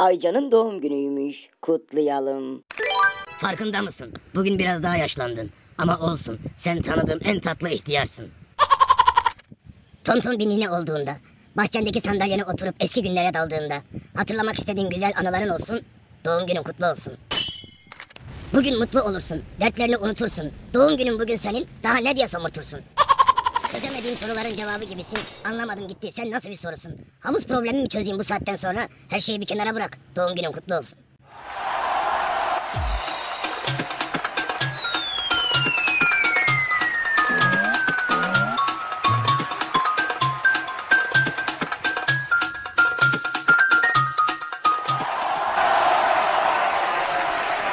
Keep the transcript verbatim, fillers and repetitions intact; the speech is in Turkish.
Aycan'ın doğum günüymüş. Kutlayalım. Farkında mısın? Bugün biraz daha yaşlandın. Ama olsun, sen tanıdığım en tatlı ihtiyarsın. Tonton bir nine olduğunda, bahçendeki sandalyene oturup eski günlere daldığında, hatırlamak istediğin güzel anıların olsun, doğum günün kutlu olsun. Bugün mutlu olursun, dertlerini unutursun. Doğum günün bugün senin, daha ne diye somurtursun? Çözemediğin soruların cevabı gibisin. Anlamadım gitti, sen nasıl bir sorusun? Havuz problemi mi çözeyim bu saatten sonra? Her şeyi bir kenara bırak, doğum günün kutlu olsun.